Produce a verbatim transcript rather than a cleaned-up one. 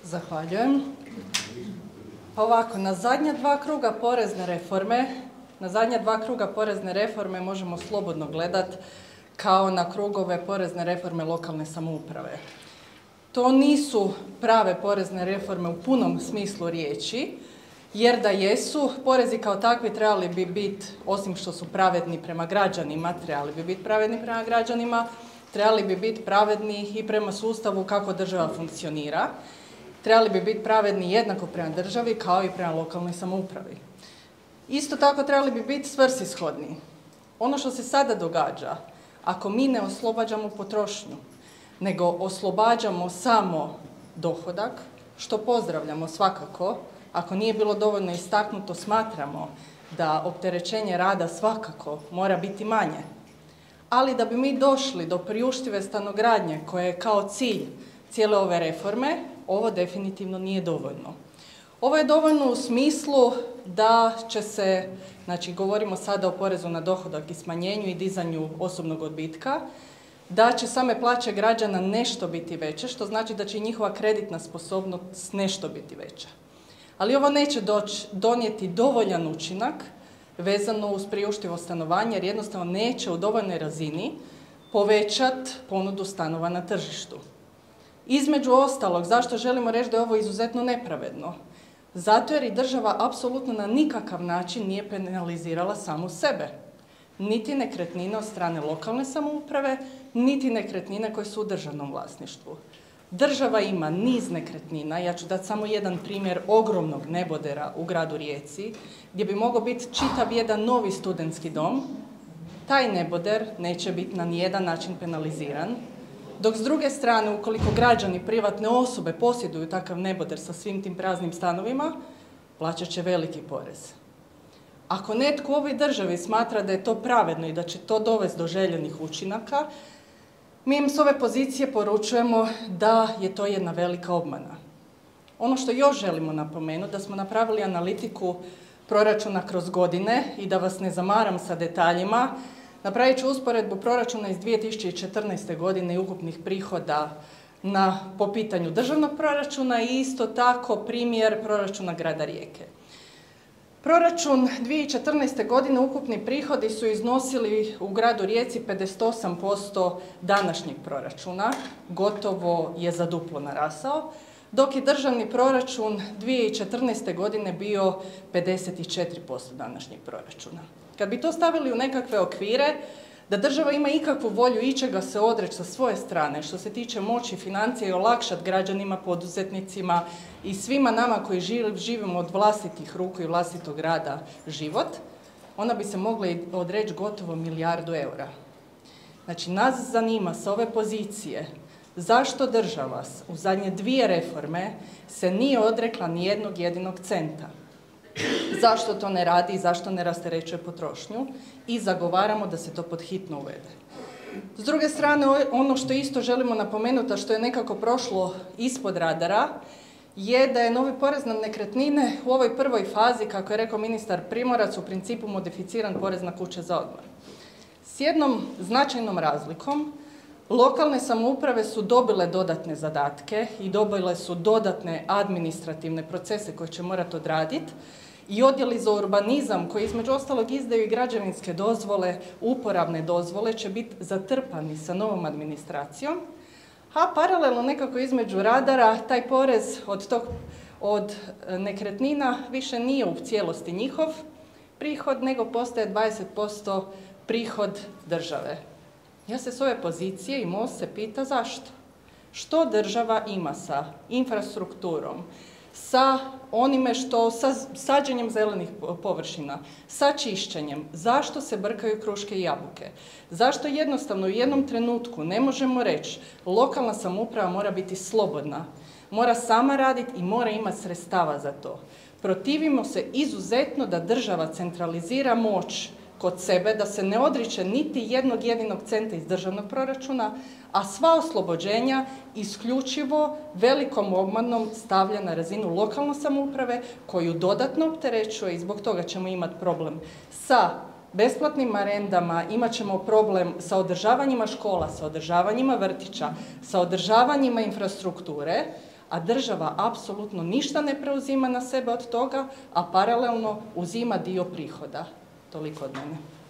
Zahvaljujem. Pa ovako, na zadnja dva kruga porezne reforme, na zadnja dva kruga porezne reforme možemo slobodno gledati kao na krugove porezne reforme lokalne samouprave. To nisu prave porezne reforme u punom smislu riječi, jer da jesu, porezi kao takvi trebali bi biti, osim što su pravedni prema građanima, trebali bi biti pravedni prema građanima, trebali bi biti pravedni i prema sustavu kako država funkcionira, trebali bi biti pravedni jednako prema državi kao i prema lokalnoj samoupravi. Isto tako trebali bi biti svrsishodni. Ono što se sada događa, ako mi ne oslobađamo potrošnju, nego oslobađamo samo dohodak, što pozdravljamo svakako, ako nije bilo dovoljno istaknuto, smatramo da opterećenje rada svakako mora biti manje. Ali da bi mi došli do priuštive stanogradnje koje je kao cilj cijele ove reforme, ovo definitivno nije dovoljno. Ovo je dovoljno u smislu da će se, znači govorimo sada o porezu na dohodak i smanjenju i dizanju osobnog odbitka, da će same plaće građana nešto biti veće, što znači da će njihova kreditna sposobnost nešto biti veća. Ali ovo neće doći, donijeti dovoljan učinak vezano uz priuštivo stanovanje, jer jednostavno neće u dovoljnoj razini povećati ponudu stanova na tržištu. Između ostalog, zašto želimo reći da je ovo izuzetno nepravedno? Zato jer i država apsolutno na nikakav način nije penalizirala samu sebe. Niti nekretnine od strane lokalne samouprave, niti nekretnine koje su u državnom vlasništvu. Država ima niz nekretnina, ja ću dati samo jedan primjer ogromnog nebodera u gradu Rijeci, gdje bi mogao biti čitav jedan novi studentski dom. Taj neboder neće biti na nijedan način penaliziran, dok s druge strane, ukoliko građani, privatne osobe posjeduju takav neboder sa svim tim praznim stanovima, plaćat će veliki porez. Ako netko u ovoj državi smatra da je to pravedno i da će to dovesti do željenih učinaka, mi im s ove pozicije poručujemo da je to jedna velika obmana. Ono što još želimo napomenuti, da smo napravili analitiku proračuna kroz godine i da vas ne zamaram sa detaljima, napravit ću usporedbu proračuna iz dvije tisuće četrnaeste. godine i ukupnih prihoda na, po pitanju državnog proračuna i isto tako primjer proračuna grada Rijeke. Proračun dvije tisuće četrnaeste. godine ukupni prihodi su iznosili u gradu Rijeci pedeset osam posto današnjeg proračuna, gotovo je za duplo narasao, dok je državni proračun dvije tisuće četrnaeste. godine bio pedeset četiri posto današnjeg proračuna. Kad bi to stavili u nekakve okvire, da država ima ikakvu volju ičega se odreći sa svoje strane, što se tiče moći financija i olakšati građanima, poduzetnicima i svima nama koji živimo od vlastitih ruku i vlastitog rada život, onda bi se mogla odreći gotovo milijardu eura. Znači, nas zanima sa ove pozicije zašto država u zadnje dvije reforme se nije odrekla ni jednog jedinog centa. Zašto to ne radi i zašto ne rasterećuje potrošnju i zagovaramo da se to pod hitno uvede. S druge strane, ono što isto želimo napomenuti, a što je nekako prošlo ispod radara, je da je novi porez na nekretnine u ovoj prvoj fazi, kako je rekao ministar Primorac, u principu modificiran porez na kuće za odmor. S jednom značajnom razlikom, lokalne samouprave su dobile dodatne zadatke i dobile su dodatne administrativne procese koje će morati odraditi i odjeli za urbanizam koji između ostalog izdaju i građevinske dozvole, uporabne dozvole će biti zatrpani sa novom administracijom, a paralelno nekako između radara taj porez od, tog, od nekretnina više nije u cijelosti njihov prihod, nego postaje dvadeset posto prihod države. Ja se s ove pozicije i Most se pita zašto. Što država ima sa infrastrukturom, sa onime što, sa sađenjem zelenih površina, sa čišćenjem, zašto se brkaju kruške i jabuke? Zašto jednostavno u jednom trenutku ne možemo reći lokalna samouprava mora biti slobodna, mora sama raditi i mora imati sredstava za to. Protivimo se izuzetno da država centralizira moć kod sebe, da se ne odriče niti jednog jedinog centa iz državnog proračuna, a sva oslobođenja isključivo velikom obmanom stavlja na razinu lokalne samouprave koju dodatno opterećuje i zbog toga ćemo imati problem sa besplatnim marendama, imat ćemo problem sa održavanjima škola, sa održavanjima vrtića, sa održavanjima infrastrukture, a država apsolutno ništa ne preuzima na sebe od toga, a paralelno uzima dio prihoda. Toliko od mene.